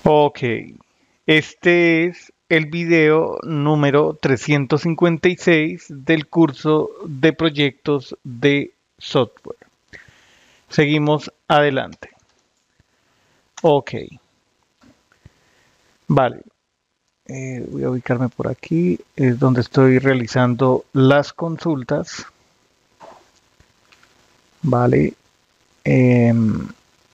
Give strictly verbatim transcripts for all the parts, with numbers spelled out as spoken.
Ok, este es el video número trescientos cincuenta y seis del curso de proyectos de software. Seguimos adelante. Ok, vale. Eh, voy a ubicarme por aquí. Es donde estoy realizando las consultas. Vale. Em,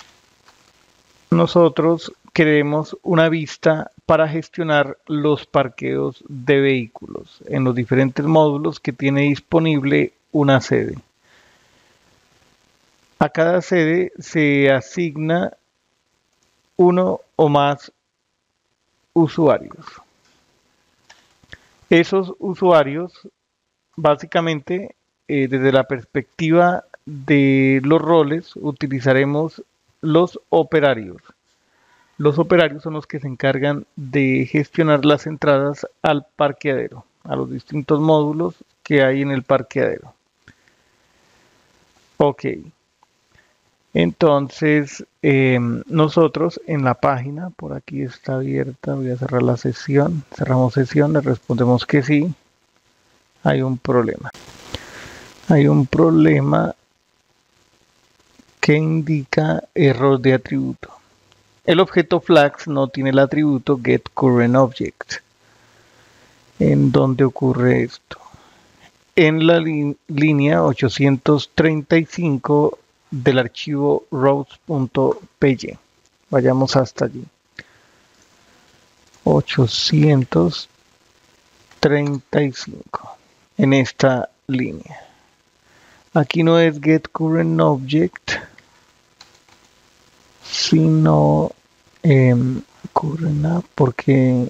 nosotros queremos una vista para gestionar los parqueos de vehículos en los diferentes módulos que tiene disponible una sede. A cada sede se asigna uno o más usuarios. Esos usuarios, básicamente, eh, desde la perspectiva de los roles, utilizaremos los operarios. Los operarios son los que se encargan de gestionar las entradas al parqueadero, a los distintos módulos que hay en el parqueadero. Ok. Entonces, eh, nosotros en la página, por aquí está abierta, voy a cerrar la sesión, cerramos sesión, le respondemos que sí, hay un problema. Hay un problema que indica error de atributo. El objeto flags no tiene el atributo getCurrentObject. ¿En dónde ocurre esto? En la línea ochocientos treinta y cinco del archivo routes.py. Vayamos hasta allí. ochocientos treinta y cinco. En esta línea. Aquí no es getCurrentObject, sino eh, current porque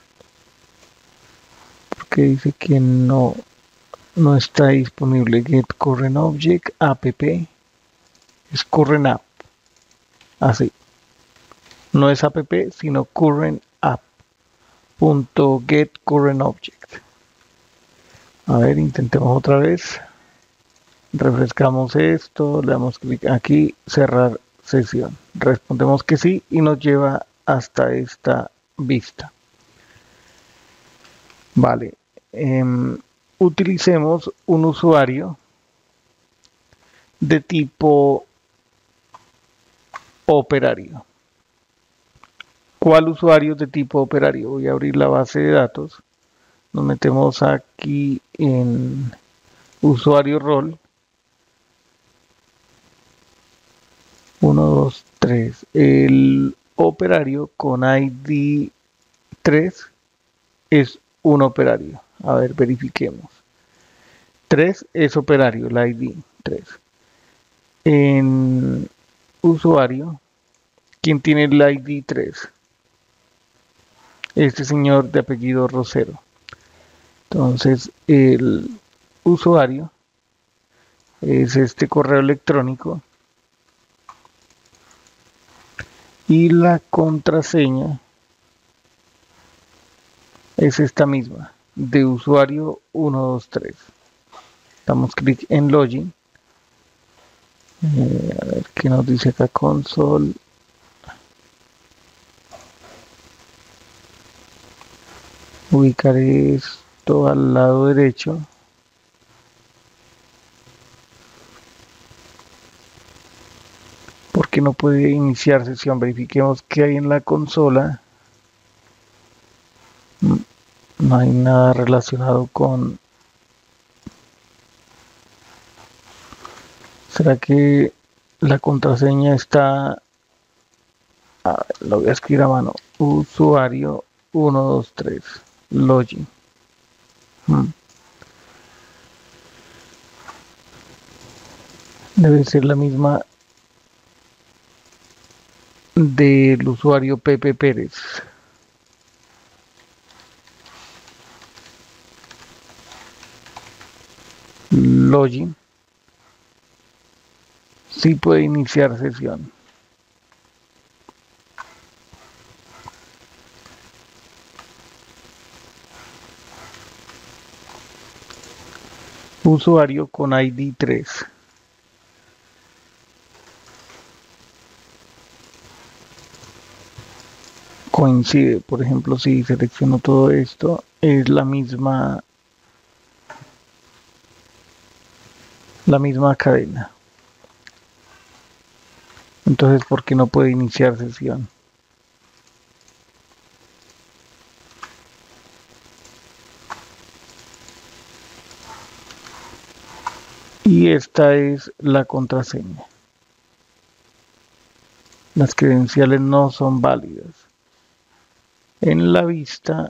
porque dice que no no está disponible getCurrentObject app, es current app, así, no es app sino current app punto getCurrentObject. A ver, intentemos otra vez, refrescamos esto, le damos clic aquí, cerrar sesión, respondemos que sí y nos lleva hasta esta vista. Vale, eh, utilicemos un usuario de tipo operario. ¿Cuál usuario de tipo operario? Voy a abrir la base de datos. Nos metemos aquí en usuario rol. uno, dos, tres. El operario con I D tres es un operario. A ver, verifiquemos. tres es operario, el I D tres. En usuario, ¿quién tiene el I D tres? Este señor de apellido Rosero. Entonces, el usuario es este correo electrónico y la contraseña es esta misma, de usuario uno dos tres. Damos clic en login. Eh, a ver qué nos dice acá, console. Ubicar esto al lado derecho. Porque no puede iniciar sesión. Verifiquemos qué hay en la consola. No hay nada relacionado con... ¿Será que la contraseña está... A ver, lo voy a escribir a mano. Usuario uno dos tres. Login. Hmm. Debe ser la misma del usuario Pepe Pérez. Login. Sí puede iniciar sesión. Usuario con I D tres. coincide. Por ejemplo, si selecciono todo esto, es la misma la misma cadena. Entonces, ¿por qué no puede iniciar sesión? Y esta es la contraseña. Las credenciales no son válidas. En la vista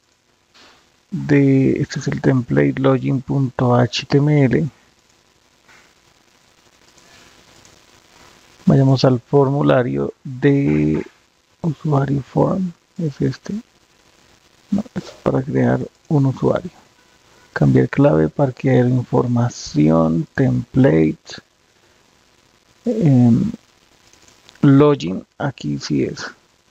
de, este es el template login.html. Vayamos al formulario de usuario form. Es este. No, es para crear un usuario. Cambiar clave para crear información. Template. Eh, login. Aquí sí es.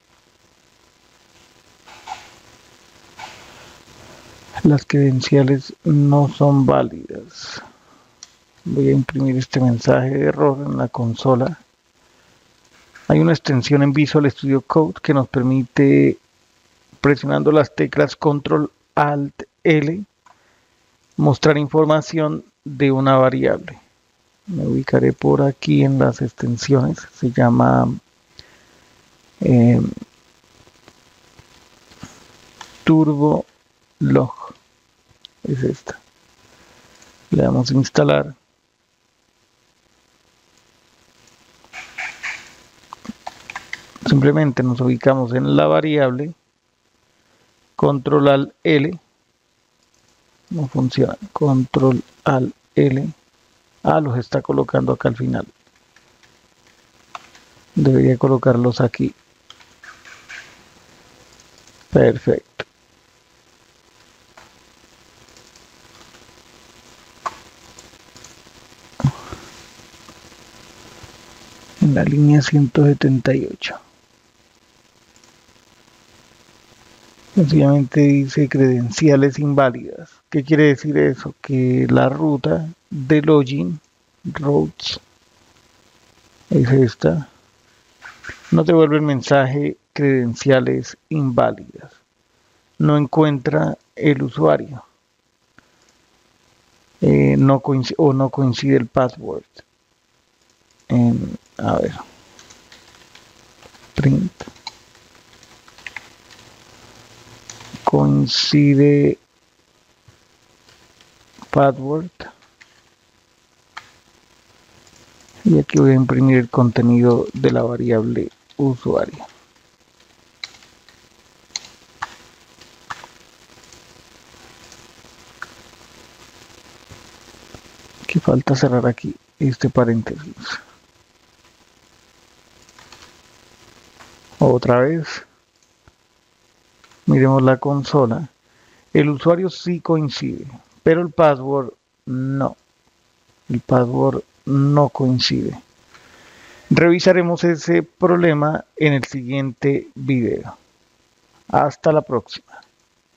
Las credenciales no son válidas. Voy a imprimir este mensaje de error en la consola. Hay una extensión en Visual Studio Code que nos permite, presionando las teclas control alt L, mostrar información de una variable. Me ubicaré por aquí en las extensiones. Se llama eh, Turbo Log. Es esta. Le damos a instalar. Simplemente nos ubicamos en la variable, control alt L, no funciona, control alt L, ah, los está colocando acá al final, debería colocarlos aquí, perfecto. En la línea ciento setenta y ocho. Sencillamente dice credenciales inválidas. ¿Qué quiere decir eso? Que la ruta de login, routes, es esta, no devuelve el mensaje credenciales inválidas. No encuentra el usuario. Eh, no coincide, o no coincide el password. En, a ver. Print. Coincide password. Y aquí voy a imprimir el contenido de la variable usuario. Que falta cerrar aquí este paréntesis. Otra vez. Miremos la consola. El usuario sí coincide, pero el password no. El password no coincide. Revisaremos ese problema en el siguiente video. Hasta la próxima.